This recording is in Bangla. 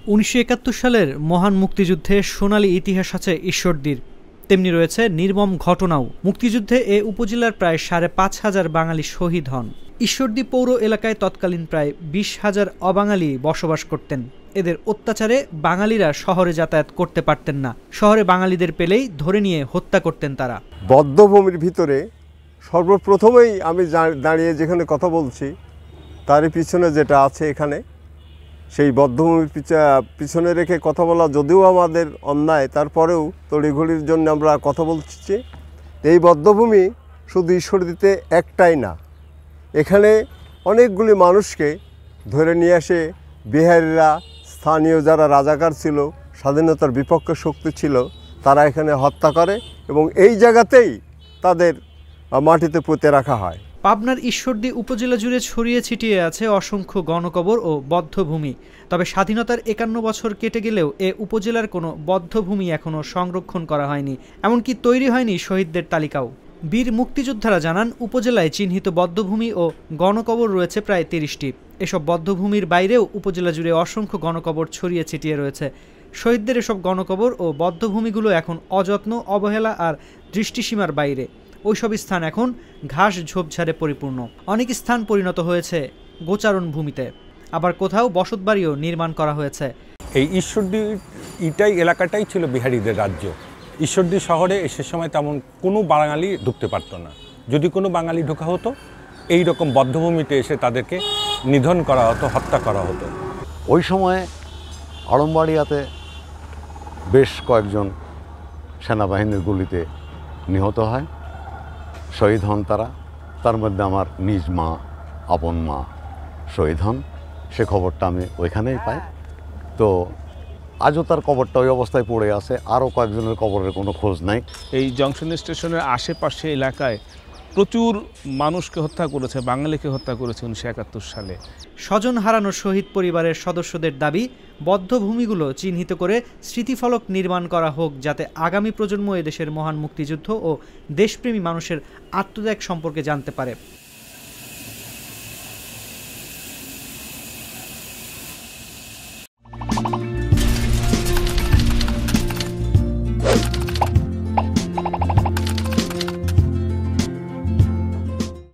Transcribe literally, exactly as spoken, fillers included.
উনিশশো একাত্তর সালের মহান মুক্তিযুদ্ধে সোনালী ইতিহাস আছে ঈশ্বরদীর, তেমনি রয়েছে নির্মম ঘটনাও। মুক্তিযুদ্ধে এ উপজেলার প্রায় সাড়ে পাঁচ হাজার বাঙালি শহীদ হন। ঈশ্বরদী পৌর এলাকায় তৎকালীন প্রায় বিশ হাজার অবাঙালি বসবাস করতেন। এদের অত্যাচারে বাঙালিরা শহরে যাতায়াত করতে পারতেন না। শহরে বাঙালিদের পেলেই ধরে নিয়ে হত্যা করতেন তারা। বদ্ধভূমির ভিতরে সর্বপ্রথমেই আমি দাঁড়িয়ে যেখানে কথা বলছি তারই পিছনে যেটা আছে, এখানে সেই বদ্ধভূমির পিছনে রেখে কথা বলা যদিও আমাদের অন্যায়, তারপরেও তড়িঘড়ির জন্য আমরা কথা বলছি। এই বদ্ধভূমি শুধু ঈশ্বরদীতে একটাই না, এখানে অনেকগুলি মানুষকে ধরে নিয়ে আসে বিহারিরা, স্থানীয় যারা রাজাকার ছিল, স্বাধীনতার বিপক্ষে শক্তি ছিল, তারা এখানে হত্যা করে এবং এই জায়গাতেই তাদের মাটিতে পুঁতে রাখা হয়। পাবনার ঈশ্বরদী উপজেলা জুড়ে ছড়িয়ে ছিটিয়ে আছে অসংখ্য গণকবর ও বদ্ধভূমি। তবে স্বাধীনতার একান্ন বছর কেটে গেলেও এ উপজেলার কোনো বদ্ধভূমি এখনও সংরক্ষণ করা হয়নি, এমনকি তৈরি হয়নি শহীদদের তালিকাও। বীর মুক্তিযোদ্ধারা জানান, উপজেলায় চিহ্নিত বদ্ধভূমি ও গণকবর রয়েছে প্রায় তিরিশটি। এসব বদ্ধভূমির বাইরেও উপজেলা জুড়ে অসংখ্য গণকবর ছড়িয়ে ছিটিয়ে রয়েছে। শহীদদের এসব গণকবর ও বদ্ধভূমিগুলো এখন অযত্ন, অবহেলা আর দৃষ্টিসীমার বাইরে। ওইসব স্থান এখন ঘাস ঝোপঝাড়ে পরিপূর্ণ। অনেক স্থান পরিণত হয়েছে গোচারণ ভূমিতে, আবার কোথাও বসতবাড়িও নির্মাণ করা হয়েছে। এই ঈশ্বরদী ইটাই এলাকাটাই ছিল বিহারীদের রাজ্য। ঈশ্বরদী শহরে সে সময় তেমন কোনো বাঙালি ঢুকতে পারতো না। যদি কোনো বাঙালি ঢোকা হতো, এই রকম বদ্ধভূমিতে এসে তাদেরকে নিধন করা হতো, হত্যা করা হতো। ওই সময়ে আড়ম্বাড়িয়াতে বেশ কয়েকজন সেনাবাহিনীর গুলিতে নিহত হয়, শহীদ হন তারা। তার মধ্যে আমার নিজ মা, আপন মা শহীদ হন। সে খবরটা আমি ওইখানেই পাই। তো আজও তার কবরটা ওই অবস্থায় পড়ে আছে, আরও কয়েকজনের কবরের কোনো খোঁজ নাই। এই জংশন স্টেশনের আশেপাশে এলাকায় প্রচুর মানুষকে হত্যা করেছে, বাঙালিকে হত্যা করেছে উনিশশো একাত্তর সালে। স্বজন হারানো শহীদ পরিবারের সদস্যদের দাবি, বদ্ধভূমিগুলো চিহ্নিত করে স্মৃতিফলক নির্মাণ করা হোক, যাতে আগামী প্রজন্ম এদেশের মহান মুক্তিযুদ্ধ ও দেশপ্রেমী মানুষের আত্মত্যাগ সম্পর্কে জানতে পারে।